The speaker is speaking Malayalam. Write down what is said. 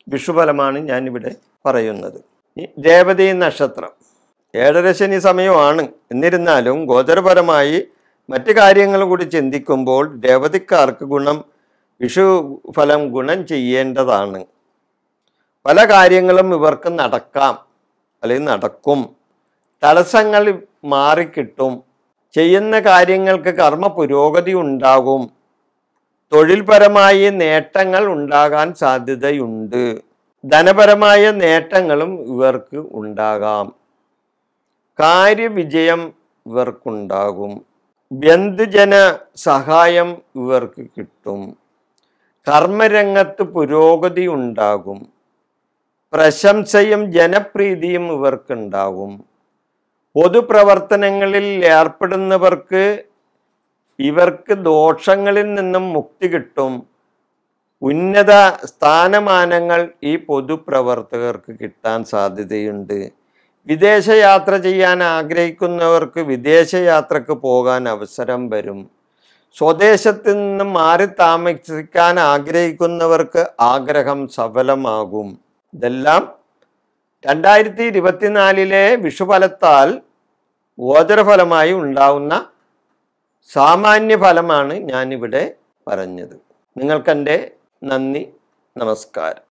വിഷുഫലമാണ് ഞാനിവിടെ പറയുന്നത്. രേവതി നക്ഷത്രം 7.5 ശനി സമയമാണ്. എന്നിരുന്നാലും ഗോചരപരമായി മറ്റു കാര്യങ്ങൾ കൂടി ചിന്തിക്കുമ്പോൾ രേവതിക്കാർക്ക് വിഷു ഫലം ഗുണം ചെയ്യേണ്ടതാണ്. പല കാര്യങ്ങളും ഇവർക്ക് നടക്കാം, അല്ലെങ്കിൽ നടക്കും. തടസ്സങ്ങൾ മാറിക്കിട്ടും. ചെയ്യുന്ന കാര്യങ്ങൾക്ക് കർമ്മ പുരോഗതി ഉണ്ടാകും. തൊഴിൽപരമായി നേട്ടങ്ങൾ ഉണ്ടാകാൻ സാധ്യതയുണ്ട്. ധനപരമായ നേട്ടങ്ങളും ഇവർക്ക് ഉണ്ടാകാം. കാര്യവിജയം ഇവർക്കുണ്ടാകും. ബന്ധുജന സഹായം ഇവർക്ക് കിട്ടും. കർമ്മരംഗത്ത് പുരോഗതി ഉണ്ടാകും. പ്രശംസയും ജനപ്രീതിയും ഇവർക്കുണ്ടാകും. പൊതുപ്രവർത്തനങ്ങളിൽ ഏർപ്പെടുന്നവർക്ക് ഇവർക്ക് ദോഷങ്ങളിൽ നിന്നും മുക്തി കിട്ടും. ഉന്നത സ്ഥാനമാനങ്ങൾ ഈ പൊതുപ്രവർത്തകർക്ക് കിട്ടാൻ സാധ്യതയുണ്ട്. വിദേശയാത്ര ചെയ്യാൻ ആഗ്രഹിക്കുന്നവർക്ക് വിദേശയാത്രക്ക് പോകാൻ അവസരം വരും. സ്വദേശത്ത് നിന്നും മാറി താമസിക്കാൻ ആഗ്രഹിക്കുന്നവർക്ക് ആഗ്രഹം സഫലമാകും. ഇതെല്ലാം 2024 വിഷുഫലത്താൽ ഗോചരഫലമായി ഉണ്ടാവുന്ന സാമാന്യ ഫലമാണ് ഞാനിവിടെ പറഞ്ഞത്. നിങ്ങൾക്കെൻ്റെ നന്ദി, നമസ്കാരം.